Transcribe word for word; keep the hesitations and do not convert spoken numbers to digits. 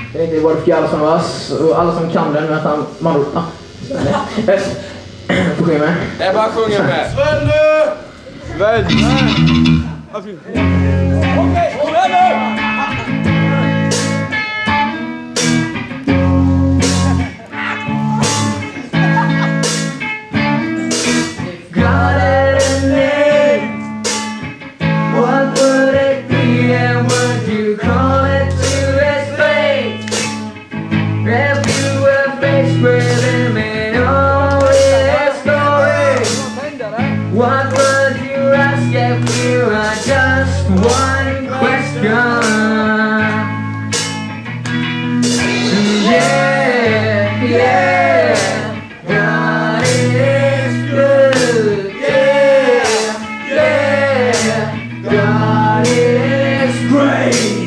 Jag vet inte vad det för alla som var och alla som kan den, men att han man ah. Får sjunga med. Det är bara att sjunga med. Svenne! Svenne! Okej, Svenne! What would you ask if you had just one question? Yeah, yeah, God is good. Yeah, yeah, God is great.